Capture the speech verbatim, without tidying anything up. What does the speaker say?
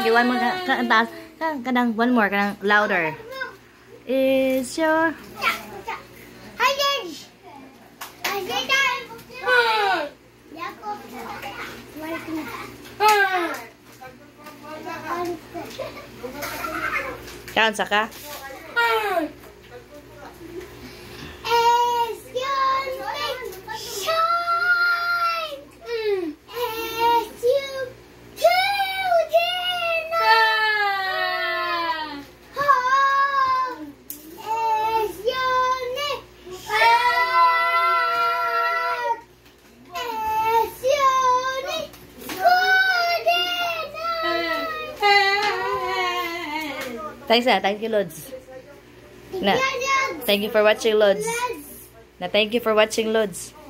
Okay, one more. Kanang taas. Kanang one more. Kanang louder. Is your... Hi, George. Hi, George. Kaon sa ka? Is your name shine? Is you children home? Is your name shine? Is your name good enough? Thanks na. Thank you, Lods. Na. Thank you for watching, Lods. Na thank you for watching, Lods.